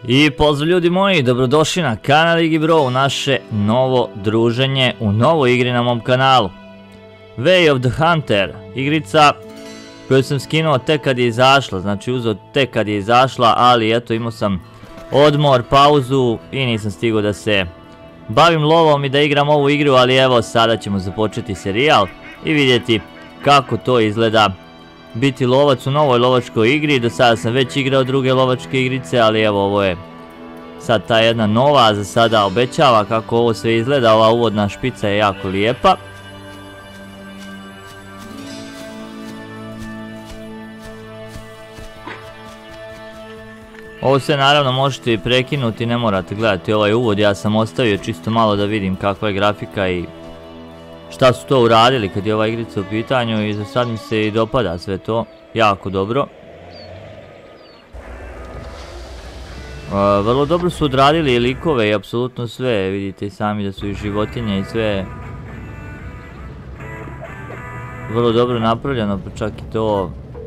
I pozdrav ljudi moji, dobrodošli na kanal Igibro u naše novo druženje u novoj igri na mom kanalu. Way of the Hunter, igrica koju sam skinuo tek kad je izašla, znači uzeo tek kad je izašla, ali eto imao sam odmor, pauzu i nisam stigao da se bavim lovom i da igram ovu igru, ali evo sada ćemo započeti serijal i vidjeti kako to izgleda biti lovac u novoj lovačkoj igri. Do sada sam već igrao druge lovačke igrice, ali evo ovo je sad ta jedna nova, za sada obećava kako ovo sve izgleda. Ova uvodna špica je jako lijepa. Ovo sve naravno možete i prekinuti, ne morate gledati ovaj uvod, ja sam ostavio čisto malo da vidim kakva je grafika i šta su to uradili kad je ova igrica u pitanju, i za sad mi se i dopada sve to, jako dobro. Vrlo dobro su odradili i likove i apsolutno sve, vidite i sami da su i životinje i sve vrlo dobro napravljeno, pa čak i to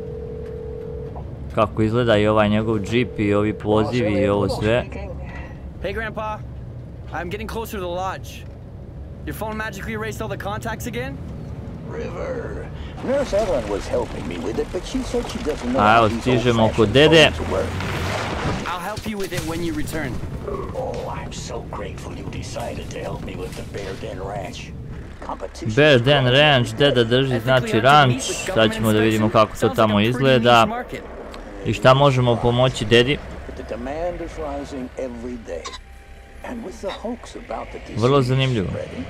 kako izgleda i ovaj njegov džip i ovi pozivi i ovo sve. Hey Grandpa, I'm getting closer to the lodge. Your phone magically erased all the contacts again? River. Nurse Ellen was helping me with it, but she said she doesn't know A evo stižemo kod dede. I'll help you with it when you return. Oh, I'm so grateful you decided to help me with the Bear Den Ranch. Bear Den Ranch, deda drži znači ranč, sad ćemo da vidimo kako to tamo izgleda i šta možemo pomoći dedi. Vrlo zanimljivo.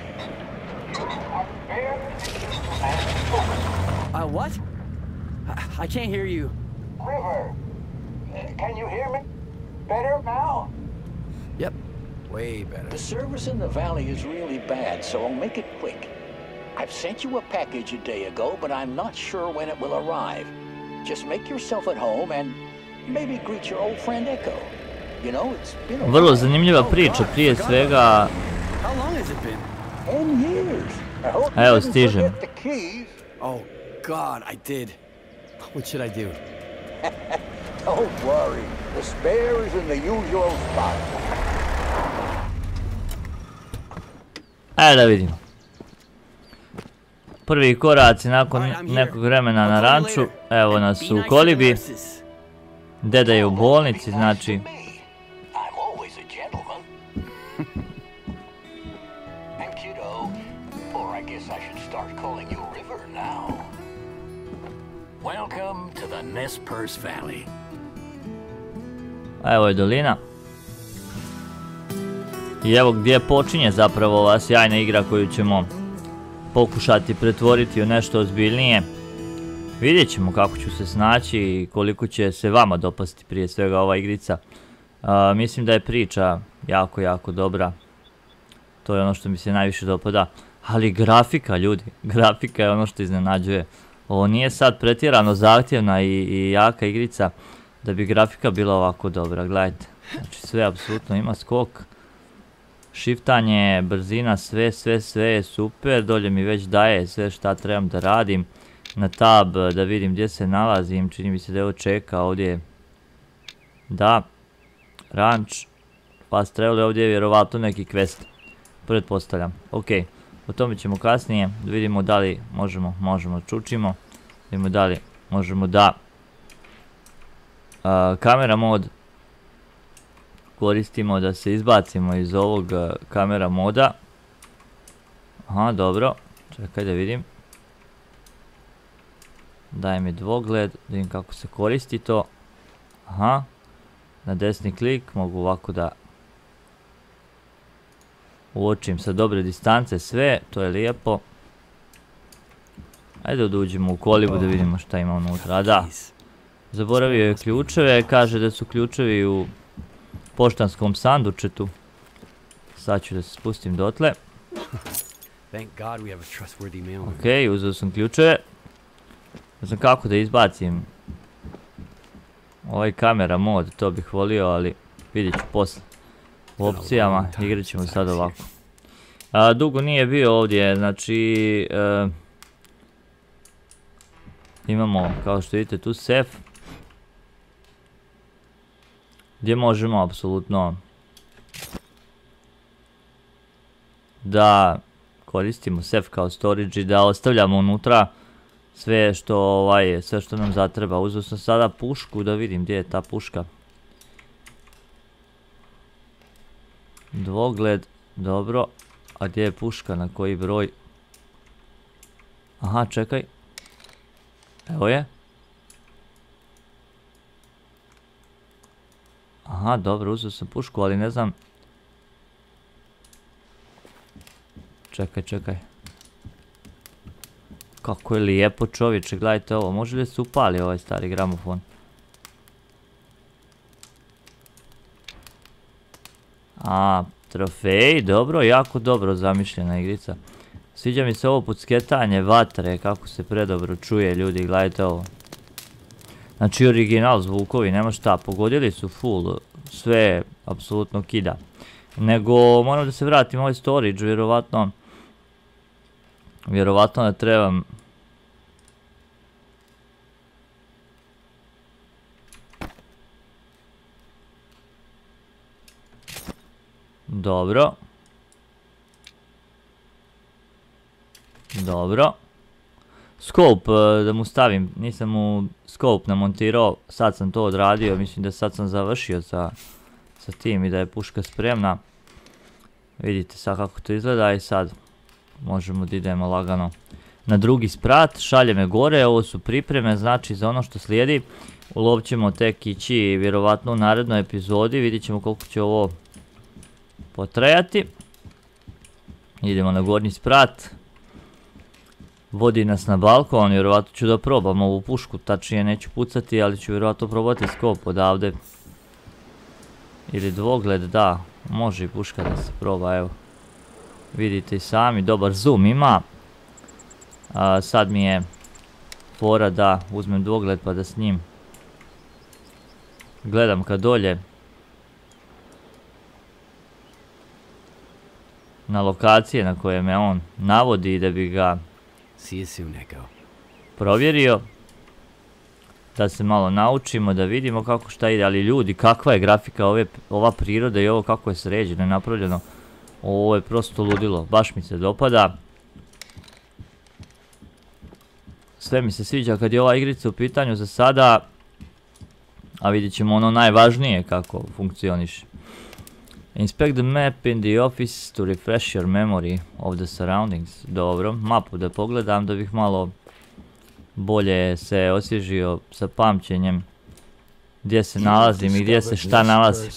What? I can't hear you. River, can you hear me? Better now? Yep, way better. The service in the valley is really bad, so I'll make it quick. I've sent you a package a day ago, but I'm not sure when it will arrive. Just make yourself at home and maybe greet your old friend Echo. You know, it's been a Vrlo zanimljiva priča, prije svega. How long has it been? 10 years. I hope Evo, you didn't stižem. forget the keys. Oh God, I did. What should I do? Don't worry. The spare is in the usual spot. Ajde da vidimo. Prvi koraci nakon nekog vremena na ranču. Evo nas u kolibi. Deda je u bolnici, znači. I'm always a gentleman. And kiddo, or I guess I should start calling you River now. Welcome to the Nez Perce Valley. A evo je dolina. I evo gdje počinje zapravo ova sjajna igra koju ćemo pokušati pretvoriti u nešto ozbiljnije. Vidjet ćemo kako ću se snaći i koliko će se vama dopasti prije svega ova igrica. Mislim da je priča jako, jako dobra. To je ono što mi se najviše dopada. Ali grafika, ljudi, grafika je ono što iznenađuje. Ovo nije sad pretjerano zahtjevna i jaka igrica da bi grafika bila ovako dobra, gledajte. Znači sve apsolutno ima skok. Shiftanje, brzina, sve je super. Dolje mi već daje sve šta trebam da radim. Na tab da vidim gdje se nalazim, čini mi se da je ovo čeka ovdje. Da, ranč, fast travel, ovdje je vjerovatno neki quest, pretpostavljam. Ok, o tome ćemo kasnije, da vidimo da li možemo čučimo, vidimo da li možemo da kamera mod koristimo, da se izbacimo iz ovog kamera moda. Aha, dobro, čekaj da vidim. Daj mi dvogled, da vidim kako se koristi to. Aha, na desni klik mogu ovako da uočim sa dobre distance sve, to je lijepo. Ajde da uđemo u kolibu da vidimo šta ima unutra. Da, zaboravio je ključeve, kaže da su ključevi u poštanskom sandučetu. Sad ću da se spustim dotle. Ok, uzeo sam ključeve. Ne znam kako da izbacim ovaj kamera mod, to bih volio, ali vidjet ću posle. U opcijama igrat ćemo sad ovako. Dugo nije bio ovdje, znači imamo kao što vidite tu sef. gdje možemo apsolutno da koristimo sef kao storage i da ostavljamo unutra sve što nam zatreba. Uzeo sam sada pušku da vidim gdje je ta puška. Dvogled, dobro. A gdje je puška, na koji broj? Aha, čekaj. Evo je. Aha, dobro, uzeo sam pušku, ali ne znam. Čekaj. Kako je lijepo, čovječe, gledajte ovo. Može li se upali ovaj stari gramofon? A, trofej, dobro, jako dobro zamišljena igrica. Sviđa mi se ovo pucketanje vatre, kako se predobro čuje, ljudi, gledajte ovo. Znači original zvukovi, nema šta, pogodili su full, sve apsolutno kida. Nego moram da se vratim ovaj storage, vjerovatno da trebam. Dobro. Scope da mu stavim, nisam mu scope namontirao, sad sam to odradio, mislim da sad sam završio sa tim i da je puška spremna. Vidite sad kako to izgleda i sad možemo da idemo lagano na drugi sprat, šalje me gore, ovo su pripreme, znači za ono što slijedi. Ulovit ćemo tek ići vjerovatno u narednoj epizodi, vidit ćemo koliko će ovo potrajati. Idemo na gornji sprat. Vodi nas na balkon, vjerovatno ću da probam ovu pušku, tačnije neću pucati, ali ću vjerovatno probati skop odavde. Ili dvogled, da, može i puška da se proba, evo. Vidite i sami, dobar zoom ima. Sad mi je fora da uzmem dvogled pa da s njim gledam ka dolje. Na lokacije na koje me on navodi da bi ga provjerio. Da se malo naučimo, da vidimo kako šta ide, ali ljudi, kakva je grafika ova priroda i ovo kako je sređeno i napravljeno. Ovo je prosto ludilo, baš mi se dopada. Sve mi se sviđa kad je ova igrica u pitanju za sada. A vidjet ćemo ono najvažnije kako funkcioniše. Inspect the map in the office to refresh your memory of the surroundings. Dobro, mapu da pogledam da bih malo bolje se osvježio sa pamćenjem gdje se nalazim i gdje se šta nalazi.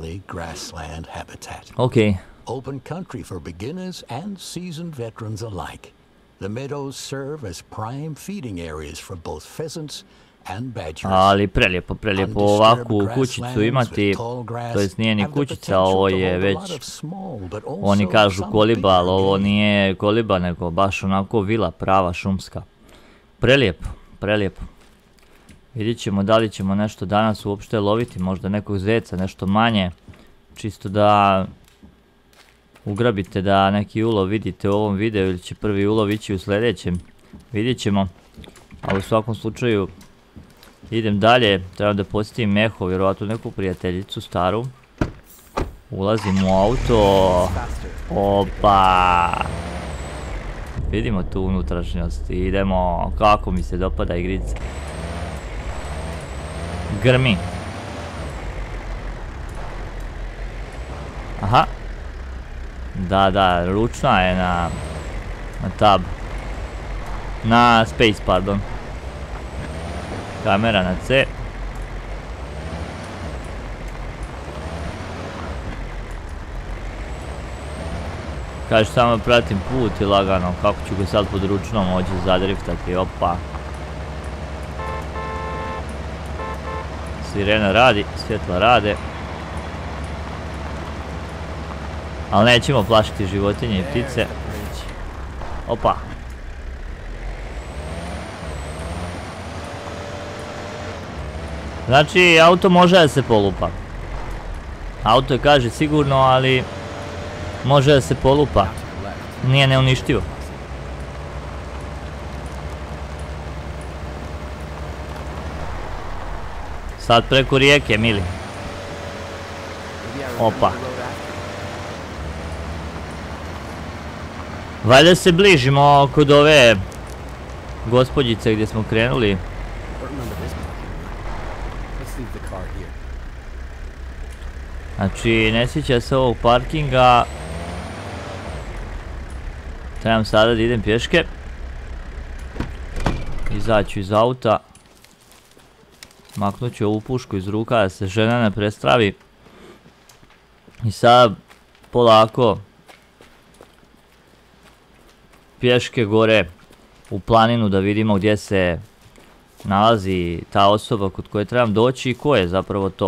Ok. Open country for beginners and seasoned veterans alike. The meadows serve as prime feeding areas for both pheasants and badgers. Ali prelijepo ovakvu kućicu imati, to jest nije ni kućica, ovo je već, oni kažu koliba, ali ovo nije koliba nego baš onako vila prava šumska. Prelijepo. Vidjet ćemo da li ćemo nešto danas uopšte loviti, možda nekog zeca, nešto manje, čisto da ugrabite da neki ulov vidite u ovom videu ili će prvi ulov ići u sljedećem, vidjet ćemo, ali u svakom slučaju idem dalje, trebam da posjetim Meho, vjerovatno neku prijateljicu staru. Ulazim u auto, opa, vidimo tu unutrašnjost, idemo, kako mi se dopada igrica. Grmi. Aha. Da, ručna je na tab. Na space, pardon. Kamera na C. Kaže samo pratim put i lagano, kako ću ga sad pod ručnom moći zadriftati, opa. Sirena radi, svjetla rade. Ali nećemo plašiti životinje i ptice. Opa. Znači, auto može da se polupa. Auto je, kaže, sigurno, ali može da se polupa. Nije neuništivo. Sad preko rijeke, mili. Opa. Valjda se bližimo kod ove gospođice gdje smo krenuli. Znači, ne sjeća se ovog parkinga. Trebam sada da idem pješke. Izaću iz auta. Maknut ću ovu pušku iz ruka da se žena ne prestravi. I sad polako pješke gore u planinu da vidimo gdje se nalazi ta osoba kod koje trebam doći i ko je zapravo to.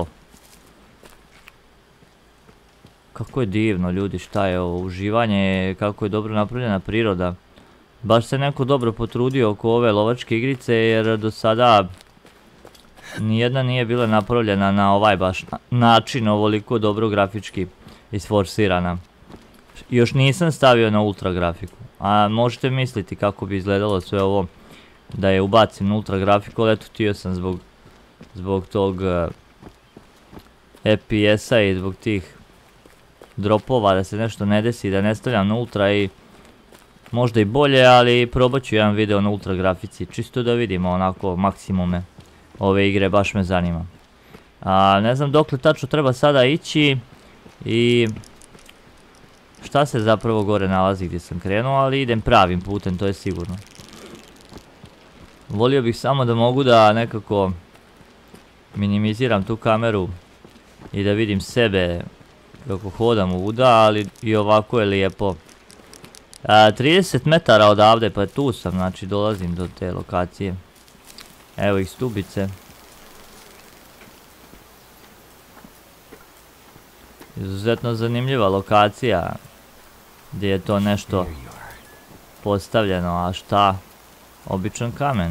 Kako je divno ljudi, šta je ovo uživanje, kako je dobro napravljena priroda. Baš se neko dobro potrudio oko ove lovačke igrice jer do sada nijedna nije bila napravljena na ovaj baš način, ovoliko dobro grafički isforsirana. Još nisam stavio na ultra grafiku, a možete misliti kako bi izgledalo sve ovo da je ubacim na ultra grafiku, ali eto htio sam zbog tog FPS-a i zbog tih dropova da se nešto ne desi, da ne stavljam na ultra i možda i bolje, ali probat ću jedan video na ultra grafici, čisto da vidimo onako maksimume ove igre, baš me zanima. Ne znam dokle tačno treba sada ići i šta se zapravo gore nalazi gdje sam krenuo, ali idem pravim putem, to je sigurno. Volio bih samo da mogu da nekako minimiziram tu kameru i da vidim sebe kako hodam uvuda, ali i ovako je lijepo. 30 metara odavde, pa tu sam, znači dolazim do te lokacije. Evo ih stubice. Izuzetno zanimljiva lokacija gdje je to nešto postavljeno, a šta? Običan kamen.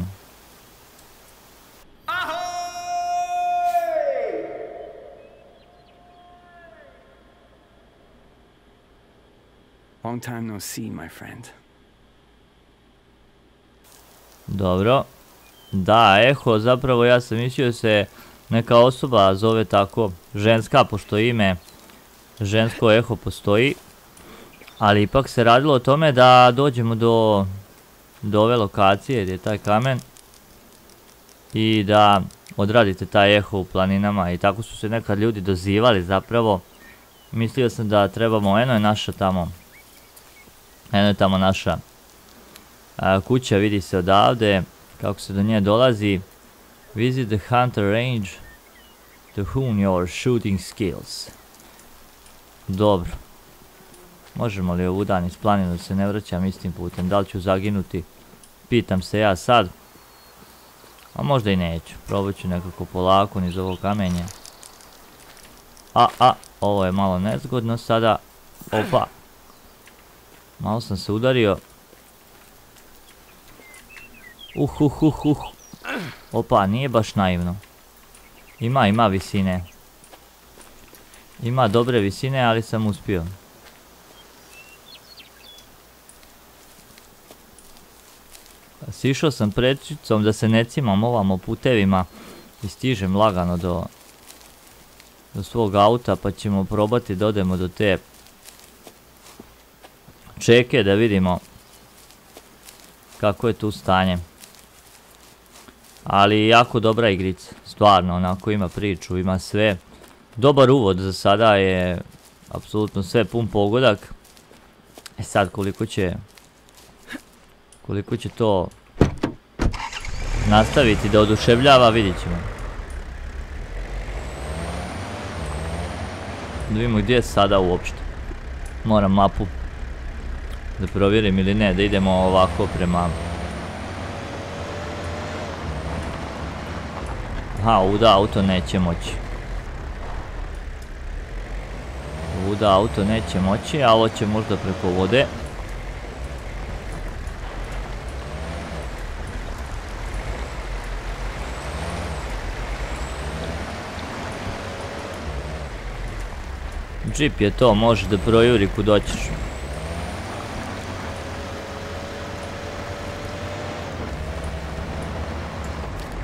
Long time no see, my friend. Dobro. Da, Eho, zapravo ja sam mislio se neka osoba zove tako, ženska, pošto ime žensko Eho postoji. Ali ipak se radilo o tome da dođemo do ove lokacije gdje je taj kamen i da odradite taj Eho u planinama i tako su se nekad ljudi dozivali zapravo. Mislio sam da trebamo, eno je naša tamo. Eno je tamo naša kuća, vidi se odavde kako se do nje dolazi. Visit the hunter range to hone your shooting skills. Dobro. Možemo li ovudan iz planinu da se ne vraćam istim putem? Da li ću zaginuti? Pitam se ja sad. A možda i neću. Probat ću nekako polako niz ovo kamenje. Ovo je malo nezgodno sada. Opa. Malo sam se udario. Opa, nije baš naivno. Ima visine. Ima dobre visine, ali sam uspio. Sišao sam prečicom da se ne cimam ovamo putevima i stižem lagano do svog auta, pa ćemo probati da odemo do te čeke da vidimo kako je tu stanje. Ali jako dobra igrica, stvarno, onako ima priču, ima sve. Dobar uvod za sada je, apsolutno sve pun pogodak. E sad koliko će to nastaviti da oduševljava, vidit ćemo. Da vidimo gdje je sada uopšte. Moram mapu da provjerim ili ne, da idemo ovako prema... Aha, ovuda auto neće moći. Ovuda auto neće moći, a ovo će možda preko vode. Džip je to, može da projuri kud hoćeš.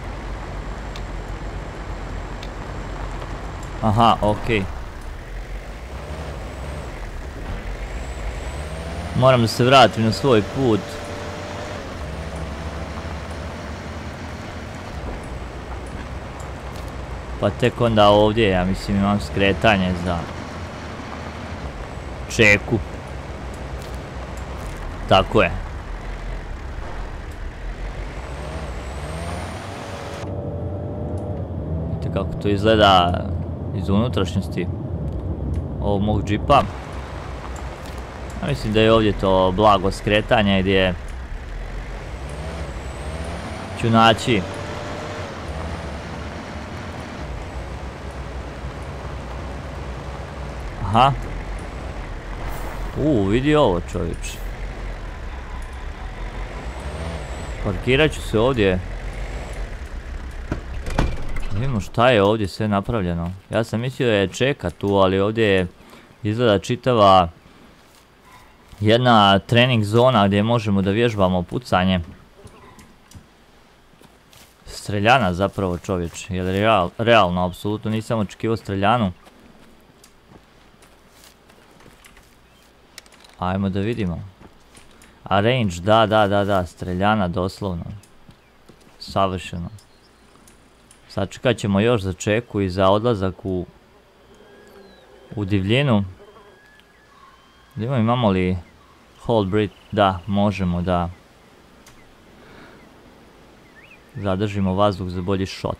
Aha, okej. Moram da se vratim na svoj put. Pa tek onda ovdje, ja mislim, imam skretanje za Čeku. Tako je. Vidite kako to izgleda iz unutrašnjosti ovog mog džipa. Ja mislim da je ovdje to blago skretanje gdje ću naći aha. Vidi ovo, čovječ. Parkirat ću se ovdje. Vidimo šta je ovdje sve napravljeno. Ja sam mislio da je Čeka tu, ali ovdje je izgleda čitava jedna trening zona gdje možemo da vježbamo pucanje. Streljana zapravo, čovječ. Jer realno, apsolutno nisam očekivao streljanu. Ajmo da vidimo. A range, da, streljana doslovno. Savršeno. Sačekat ćemo još za Čeku i za odlazak u divljinu. Imamo li hold breath? Da, možemo da zadržimo vazduh za bolji shot.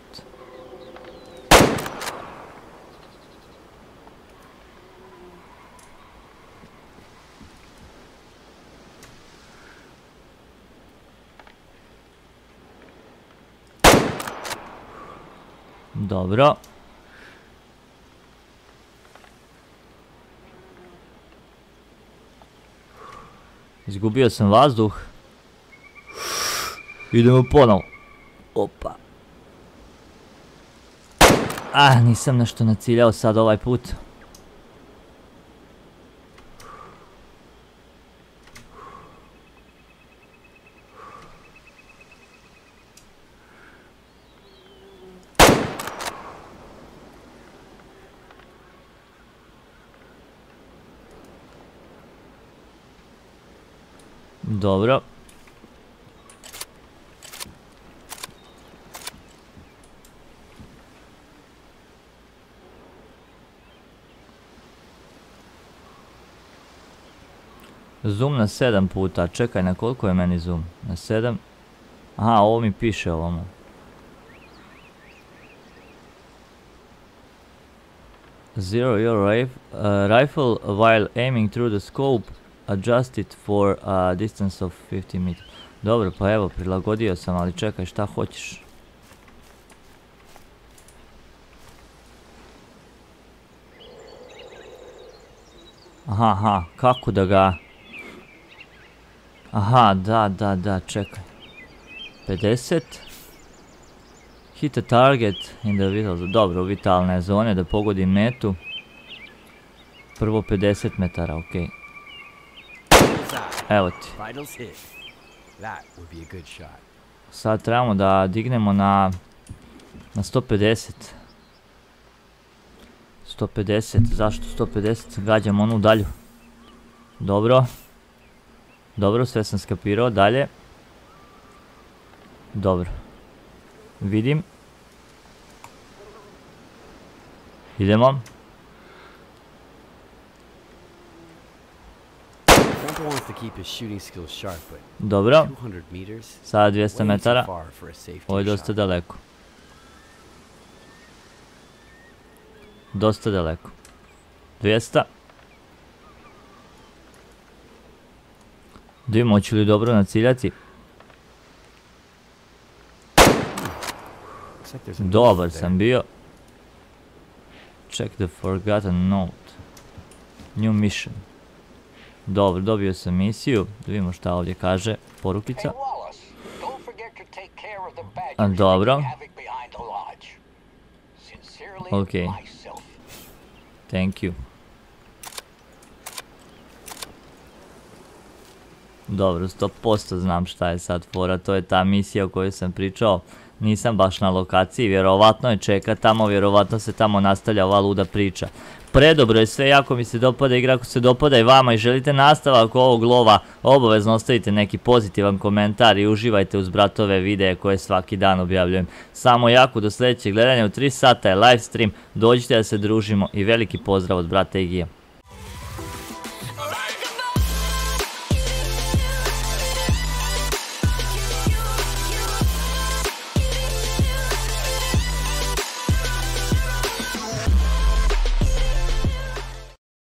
Dobro. Izgubio sam vazduh. Idemo ponovo. Opa. Nisam nešto naciljao sad ovaj put. Dobro. Zoom na 7 puta. Čekaj, na koliko je meni zoom? Na 7? Aha, ovo mi piše ovome. Zero your rifle while aiming through the scope. Adjust it for a distance of 50 meters. Dobro, pa evo, prilagodio sam, ali čekaj, šta hoćeš? Aha, kako da ga... Aha, da, čekaj. 50. Hit a target in the vital... Dobro, vitalne zone, da pogodim metu. Prvo 50 metara, okej. Evo ti. Sad trebamo da dignemo na 150. 150, zašto 150? Gađamo onu dalju. Dobro. Dobro, sve sam skapirao, dalje. Dobro. Vidim. Idemo. Dobro. Sada 200 metara. Ovo je dosta daleko. Dosta daleko. 200. Da vidimo, hoću li dobro naciljati. Dobar sam bio. Check the forgotten note. New mission. Dobro, dobio sam misiju. Da vidimo šta ovdje kaže. Porukica. Dobro. Ok. Thank you. Dobro, 100% znam šta je sad fora. To je ta misija o kojoj sam pričao nisam baš na lokaciji, vjerovatno je čeka tamo, vjerovatno se tamo nastavlja ova luda priča. Predobro je sve, jako mi se dopada igra, ako se dopada i vama i želite nastavak ovog lova, obavezno ostavite neki pozitivan komentar i uživajte uz bratove videe koje svaki dan objavljujem. Samo jako, do sljedećeg gledanja, u 3 sata je live stream, dođite da se družimo i veliki pozdrav od brata Igija.